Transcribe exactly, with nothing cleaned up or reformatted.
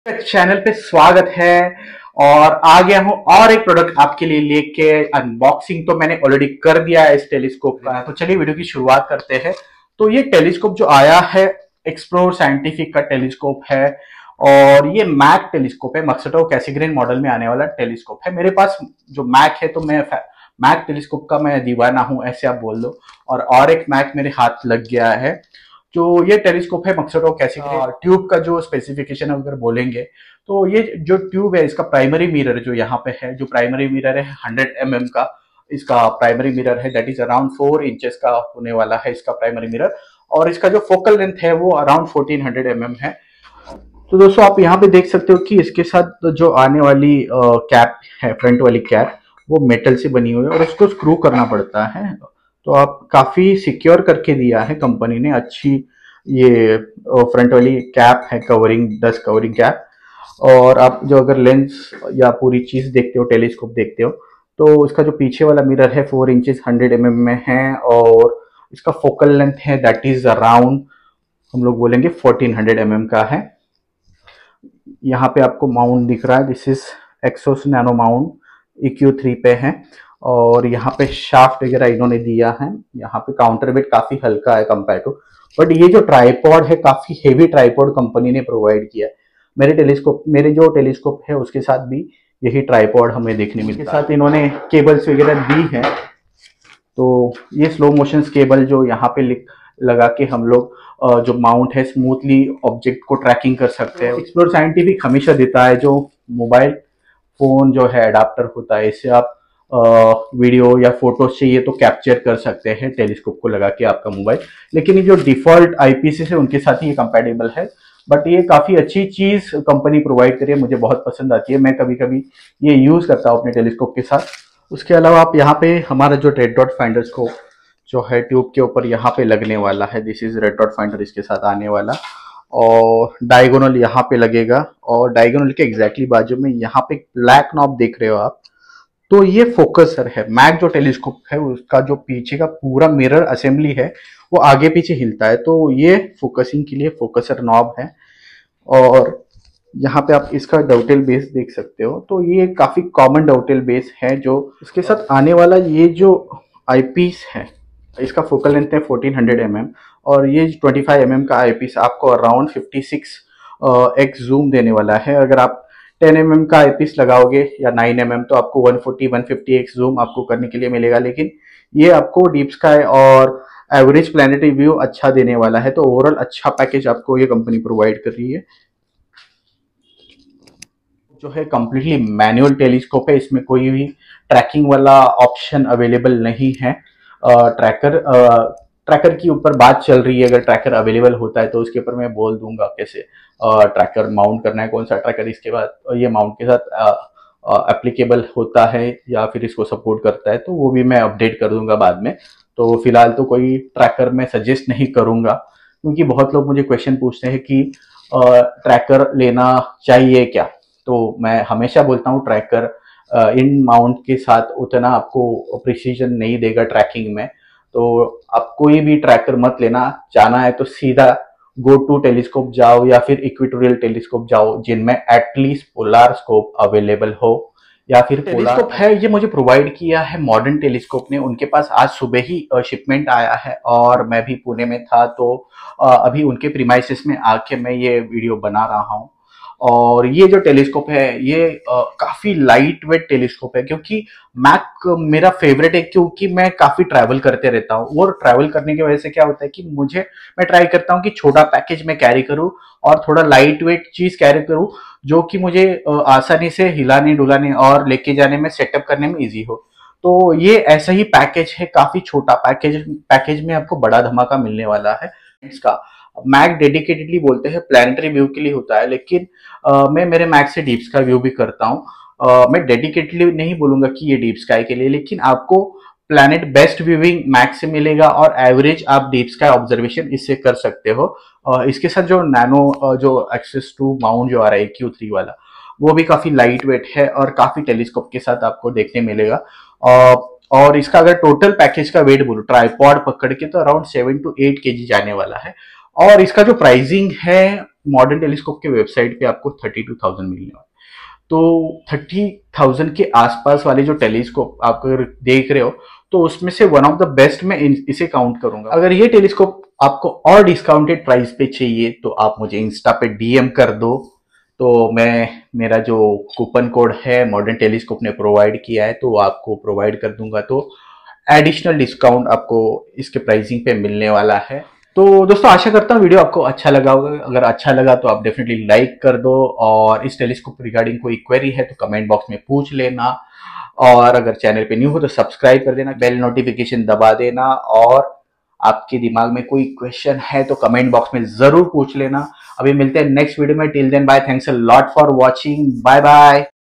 Channel पे स्वागत है। और आ गया हूं और एक प्रोडक्ट आपके लिए लेके। अनबॉक्सिंग तो मैंने ऑलरेडी कर दिया है इस टेलीस्कोप का, तो चलिए वीडियो की शुरुआत करते हैं। तो ये टेलीस्कोप जो आया है एक्सप्लोर साइंटिफिक का टेलीस्कोप है और ये मैक टेलीस्कोप है। मक्सटो कैसीग्रेन मॉडल में आने वाला टेलीस्कोप है। मेरे पास जो मैक है तो मैं मैक टेलीस्कोप का मैं दीवाना हूं, ऐसे आप बोल दो। और और एक मैक मेरे हाथ लग गया है। जो ये टेलीस्कोप है मक्सटो कैसीग्रेन ट्यूब का जो स्पेसिफिकेशन अगर बोलेंगे तो ये जो ट्यूब है इसका प्राइमरी मिरर जो यहाँ पे है, जो प्राइमरी मिरर है हंड्रेड एम एम का इसका प्राइमरी मिरर है। That is around four inches का होने वाला है इसका प्राइमरी मिरर। और इसका जो फोकल लेंथ है वो around fourteen hundred M M है। तो दोस्तों आप यहाँ पे देख सकते हो कि इसके साथ जो आने वाली कैप है, फ्रंट वाली कैप, वो मेटल से बनी हुई है और उसको स्क्रू करना पड़ता है। तो आप काफी सिक्योर करके दिया है कंपनी ने। अच्छी ये फ्रंट वाली कैप है, कवरिंग, डस्ट कवरिंग कैप। और आप जो अगर लेंस या पूरी चीज देखते हो, टेलीस्कोप देखते हो, तो इसका जो पीछे वाला मिरर है four inches hundred M M में है और इसका फोकल लेंथ है दैट इज अराउंड हम लोग बोलेंगे फोर्टीन हंड्रेड एम एम का है। यहाँ पे आपको माउंट दिख रहा है, this is exos nano mount E Q three पे है। और यहाँ पे शाफ्ट वगैरह इन्होंने दिया है। यहाँ पे काउंटर वेट काफी हल्का है कंपेयर टू, बट ये जो ट्राइपॉड है काफी हेवी ट्राइपॉड कंपनी ने प्रोवाइड किया है। मेरे टेलीस्कोप मेरे जो टेलीस्कोप है उसके साथ भी यही ट्राइपॉड हमें देखने मिलता है। इसके साथ इन्होंने केबल्स वगैरह दी है। तो ये स्लो मोशन केबल जो यहाँ पे लगा के हम लोग जो माउंट है स्मूथली ऑब्जेक्ट को ट्रैकिंग कर सकते हैं। एक्सप्लोर साइंटिफिक हमेशा देता है जो मोबाइल फोन जो है अडाप्टर होता है, इससे आप वीडियो या फोटोज चाहिए तो कैप्चर कर सकते हैं टेलीस्कोप को लगा के आपका मोबाइल। लेकिन ये जो डिफॉल्ट आईपीसी है उनके साथ ही ये कंपैटिबल है। बट ये काफी अच्छी चीज कंपनी प्रोवाइड करी है, मुझे बहुत पसंद आती है। मैं कभी कभी ये यूज करता हूँ अपने टेलीस्कोप के साथ। उसके अलावा आप यहाँ पे हमारा जो रेड डॉट फाइंडर स्कोप जो है ट्यूब के ऊपर यहाँ पे लगने वाला है, this is red dot finder इसके साथ आने वाला। और डायगोनल यहाँ पे लगेगा और डायगोनल के एग्जैक्टली बाजू में यहाँ पे ब्लैक नॉब देख रहे हो आप, तो ये फोकसर है। मैक जो टेलीस्कोप है उसका जो पीछे का पूरा मिरर असेंबली है वो आगे पीछे हिलता है, तो ये फोकसिंग के लिए फोकसर नॉब है। और यहाँ पे आप इसका डाउटेल बेस देख सकते हो, तो ये काफी कॉमन डाउटेल बेस है जो इसके साथ आने वाला। ये जो आईपीस है इसका फोकल लेंथ है फोर्टीन हंड्रेड एम एम और ये ट्वेंटी फाइव एम एम का आईपीस आपको around fifty six X zoom देने वाला है। अगर आप टेन एम एम का आईपीस लगाओगे या नाइन एम एम तो आपको one forty one fifty X zoom आपको करने के लिए मिलेगा। लेकिन ये आपको डीप स्काई और एवरेज प्लैनेटरी व्यू अच्छा देने वाला है। तो ओवरऑल अच्छा पैकेज आपको ये कंपनी प्रोवाइड कर रही है। जो है कंप्लीटली मैनुअल टेलीस्कोप है, इसमें कोई भी ट्रैकिंग वाला ऑप्शन अवेलेबल नहीं है। ट्रैकर ट्रैकर की ऊपर बात चल रही है, अगर ट्रैकर अवेलेबल होता है तो उसके ऊपर मैं बोल दूंगा कैसे ट्रैकर माउंट करना है, कौन सा ट्रैकर इसके बाद ये माउंट के साथ एप्लीकेबल होता है या फिर इसको सपोर्ट करता है, तो वो भी मैं अपडेट कर दूंगा बाद में। तो फिलहाल तो कोई ट्रैकर मैं सजेस्ट नहीं करूंगा, क्योंकि बहुत लोग मुझे क्वेश्चन पूछते हैं कि ट्रैकर लेना चाहिए क्या। तो मैं हमेशा बोलता हूँ ट्रैकर इन माउंट के साथ उतना आपको प्रिसीजन नहीं देगा ट्रैकिंग में। तो आप कोई भी ट्रैकर मत लेना। जाना है तो सीधा गो टू टेलीस्कोप जाओ या फिर इक्वेटोरियल टेलीस्कोप जाओ जिनमें एटलीस्ट पोलार स्कोप अवेलेबल हो, या फिर टेलीस्कोप है ये मुझे प्रोवाइड किया है मॉडर्न टेलीस्कोप ने। उनके पास आज सुबह ही शिपमेंट आया है और मैं भी पुणे में था, तो अभी उनके प्रीमाइसेस में आके मैं ये वीडियो बना रहा हूँ। और ये जो टेलीस्कोप है ये आ, काफी लाइट वेट टेलीस्कोप है, क्योंकि मैक मेरा फेवरेट है, क्योंकि मैं काफी ट्रैवल करते रहता हूँ। और ट्रैवल करने की वजह से क्या होता है कि मुझे मैं ट्राई करता हूँ कि छोटा पैकेज में कैरी करूँ और थोड़ा लाइट वेट चीज कैरी करूँ जो कि मुझे आसानी से हिलाने डुलाने और लेके जाने में, सेटअप करने में ईजी हो। तो ये ऐसा ही पैकेज है, काफी छोटा पैकेज पैकेज में आपको बड़ा धमाका मिलने वाला है। इसका मैक डेडिकेटेडली बोलते हैं प्लैनेटरी व्यू के लिए होता है, लेकिन आ, मैं मेरे मैक से डीप स्काई व्यू भी करता हूँ। मैं डेडिकेटेडली नहीं बोलूंगा कि ये डीप स्काई के लिए, लेकिन आपको प्लैनेट बेस्ट व्यूइंग मैक से मिलेगा और एवरेज आप डीप स्काई ऑब्जर्वेशन इससे कर सकते हो। आ, इसके साथ जो नैनो जो एक्सेस टू माउंट जो आ रहा है क्यू थ्री वाला, वो भी काफी लाइट वेट है और काफी टेलीस्कोप के साथ आपको देखने मिलेगा। आ, और इसका अगर टोटल पैकेज का वेट बोलो ट्राइपॉड पकड़ के तो अराउंड सेवन टू एट के जी जाने वाला है। और इसका जो प्राइसिंग है मॉडर्न टेलीस्कोप के वेबसाइट पे आपको थर्टी टू थाउजेंड मिलने वाला। तो थर्टी थाउजेंड के आसपास वाले जो टेलीस्कोप आप अगर देख रहे हो तो उसमें से वन ऑफ द बेस्ट मैं इसे काउंट करूंगा। अगर ये टेलीस्कोप आपको और डिस्काउंटेड प्राइस पे चाहिए तो आप मुझे इंस्टा पे डीएम कर दो, तो मैं मेरा जो कूपन कोड है मॉडर्न टेलीस्कोप ने प्रोवाइड किया है तो आपको प्रोवाइड कर दूंगा, तो एडिशनल डिस्काउंट आपको इसके प्राइसिंग पे मिलने वाला है। तो दोस्तों आशा करता हूँ वीडियो आपको अच्छा लगा होगा। अगर अच्छा लगा तो आप डेफिनेटली लाइक कर दो, और इस टेलीस्कोप रिगार्डिंग कोई क्वेरी है तो कमेंट बॉक्स में पूछ लेना, और अगर चैनल पे न्यू हो तो सब्सक्राइब कर देना, बेल नोटिफिकेशन दबा देना, और आपके दिमाग में कोई क्वेश्चन है तो कमेंट बॉक्स में जरूर पूछ लेना। अभी मिलते हैं नेक्स्ट वीडियो में। Till then bye, thanks a lot for watching, bye bye.